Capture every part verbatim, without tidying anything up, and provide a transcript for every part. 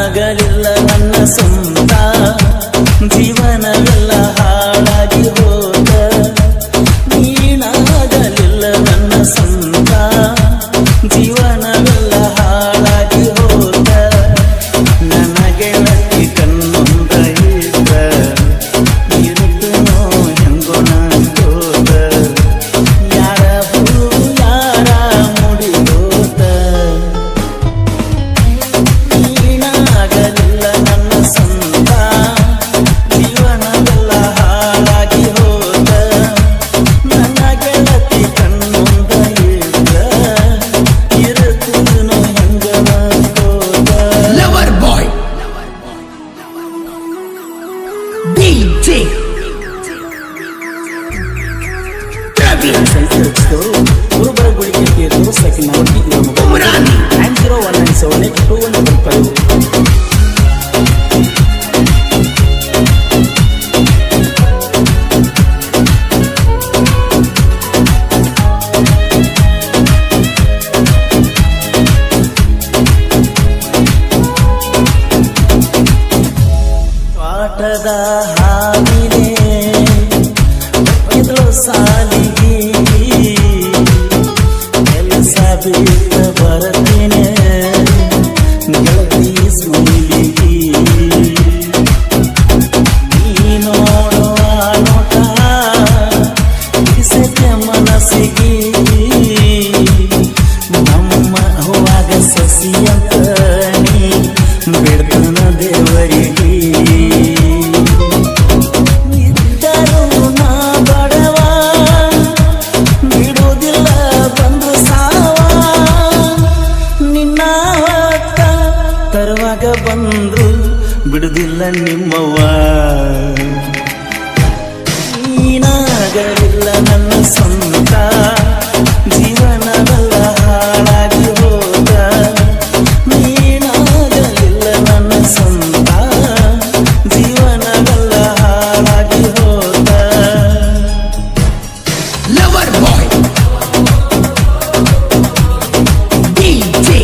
ನೀನಾಗಲಿಲ್ಲ ನನ್ನ ಸ್ವಂತ ಜೀವನವೆಲ್ಲ ಹಾಳಾಗಿ ಹೋದ ನೀನಾಗಲಿಲ್ಲ ನನ್ನ ಸ್ವಂತ ಜೀವನವೆಲ್ಲ ಹಾಳಾಗಿ ಹೋದ ನನ್ನ ಗೆಳತಿ ಕಣ್ಣೊಂದ ಇದ್ದ ಇರುತ್ತನೋ ಹೆಂಗೋ ನಂಗೋದ ಯಾರ ಹೂ ಯಾರ ಮುಡಿಗೋದ ನೀನಾಗಲಿಲ್ಲ ನನ್ನ ಸ್ವಂತ ಜೀವನವೆಲ್ಲ ಹಾಳಾಗಿ ಹೋದ ನನ್ನ ಗೆಳತಿ ಕಣ್ಣೊಂದ ಇದ್ದ ಇರುತ್ತನೋ ಹೆಂಗೋ ನಂಗೋದ ಲವರ್ ಬಾಯ್ ಡಿಜೆ ಪ್ರವೀಣ್ ಗುರುಬರ ಗುಳಿಗೆ ತೋರಿಸಕ್ಕೆ ನಾವು Umrani nine zero one nine seven eight two one double five ಪಾಠದ ಹಾವಿನೇ ಬಕ್ಕಿದ್ಲು ಸಾಲಿಗೆ ಕೆಲಸ ಬಿಟ್ಟ ಬರ್ತೀನಿ ಗೆಳತಿ ಸುಲಿಗೆ ನೀ ನೋಡುವ ನೋಟ ಬಿಡಿಸಕ್ಕೆ ಮನಸ್ಸಿಗೆ ನಮ್ಮ ಹೂವಾಗ ಸಸಿ ಅಂತ ನೀ ಬಿಡ್ತನ ದೇವರಿಗೆ ಇದ್ದರೂ ನಾ ಬಡವ ಬಿಡುವುದಿಲ್ಲ ಬಂದು ಸಾವ ನಿನ್ನ ಹೊತ್ತ ತರುವಾಗ ಬಂದ್ರು ಬಿಡುವುದಿಲ್ಲ ನಿಮ್ಮವ್ವ ನೀನಾಗಲಿಲ್ಲ ನನ್ನ ಸ್ವಂತ ಜೀವನವೆಲ್ಲ ಹಾಳಾಗಿ ಹೋದ ನೀನಾಗಲಿಲ್ಲ ನನ್ನ ಸ್ವಂತ ಜೀವನವೆಲ್ಲ ಹಾಳಾಗಿ ಹೋದ lover boy DJ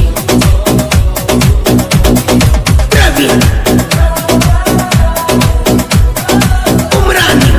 Praveen Umrani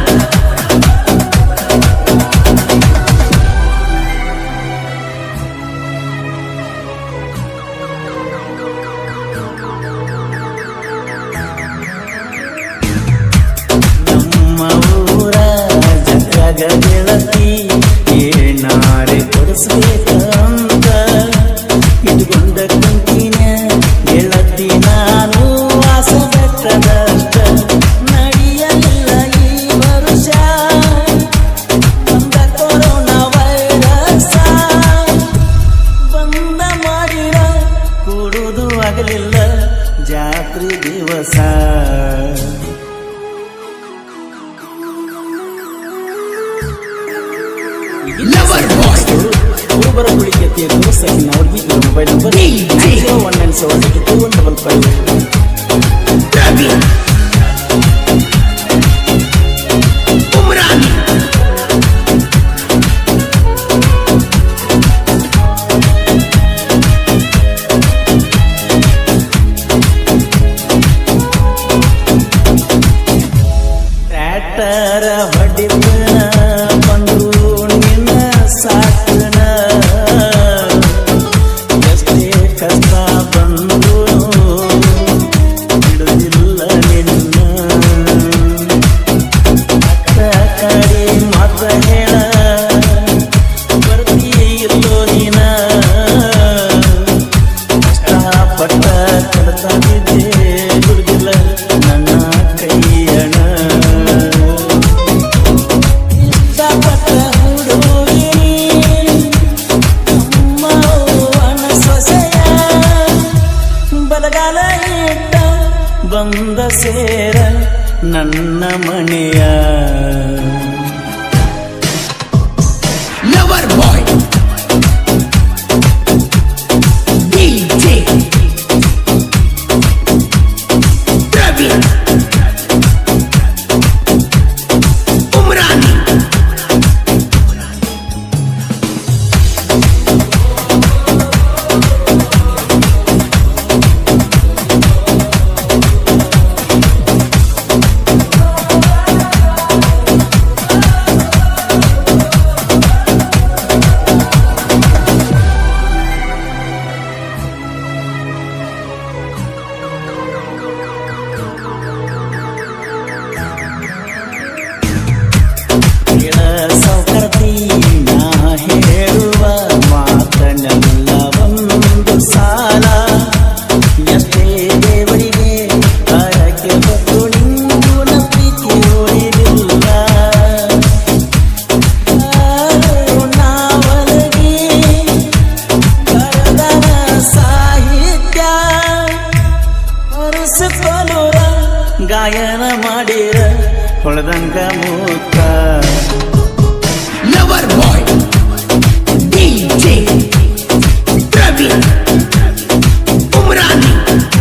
ನಮ್ಮ ಊರ ಜಗ್ಗಗ ಗೆಳತಿ ಏನಾರೆ ಕೊಡಿಸ್ಬೇಕಂತ ಇಟ್ಕೊಂಡ ಕುಂತಿನ ಗೆಳತಿ ನಾನು ವಾಸ ಬೆಟ್ಟದಷ್ಟ ನಡೆಯಲಿಲ್ಲ ಈ ವರುಷ ಬಂದ ಕೊರೋನಾ ವೈರಸ ಬಂದ ಮಾಡಿರ ಕೂಡುವುದು ಆಗಲಿಲ್ಲ ಜಾತ್ರೆ ದಿವಸ ಲವರ್ ಬಾಯ್ ಗುರುಬರ ಗುಳಿಗೆ ತೋರಿಸಕ್ಕೆ ನಾವು mobile number nine zero one nine seven eight two one double five Praveen Umrani ಟ್ರ್ಯಾಕ್ಟರ ಹೊಡಿತನ ಬಂದು ನಿನ್ನ ಸಾಕನ ಎಷ್ಟೇ ಕಷ್ಟ ಬಂದು ಬಿಡುವುದಿಲ್ಲ ನಿನ್ನ ಅಕ್ಕ ಕಡೆ ಮಾತ ಹೇಳ ಬರ್ತೀಯಲ್ಲೋ ನೀನ ಕಷ್ಟಪಟ್ಟ ಕಡತಾಗಿದ್ದೆ ಬಿಡುವುದಿಲ್ಲ ನನ್ನ ಕೈಯಣ ಇಷ್ಟಪಟ್ಟ ಹುಡುಗಿ ಅಮ್ಮವ್ವನ ಸೊಸೆಯ ಬಲಗಾಲ ಇಟ್ಟ ಬಂದ ಸೇರ ನನ್ನ ಮನೆಯ lover boy DJ Praveen Umrani ಸಾಲ ಎಷ್ಟೇ ದೇವರಿಗೆ ಹರಕೆ ಹೊತ್ತು ನಿಂದು ನ ಪ್ರೀತಿ ಉಳಿದಿಲ್ಲ ನಾವಲಗಿ ಬರದನ ಸಾಹಿತ್ಯ ಅರಸಕೊಲುರ ಗಾಯನ ಮಾಡಿರ ಹೊಳದಂಗ ಮೂಕ lover boy DJ Praveen Umrani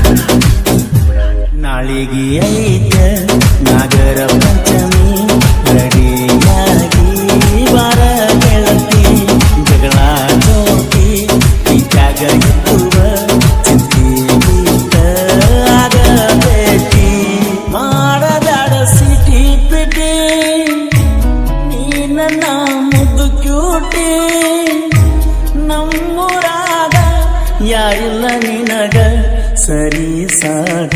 ನಾಳಿಗೆ ಐತ ನಾಗರ ಪಂಚಮಿ ರೆಡಿಯಾಗಿ ಬಾರ ಗೆಳತಿ ಜಗಳ ಜೋಗಿ ಪ್ರೀತ್ಯಾಗ ಇತ್ತುವ ಚಿಂತಿ ಗೀತ ಆಗ ಭೇಟಿ ಮಾಡದಾಡ ಸಿಟಿ ಪಿಟಿ ನೀ ನನ್ನ ಮುದ್ದು ಕ್ಯೂಟಿ ನಮ್ಮೂರಾಗ ಯಾರಿಲ್ಲ ನಿನಗ ಸರಿ ಸಾಟ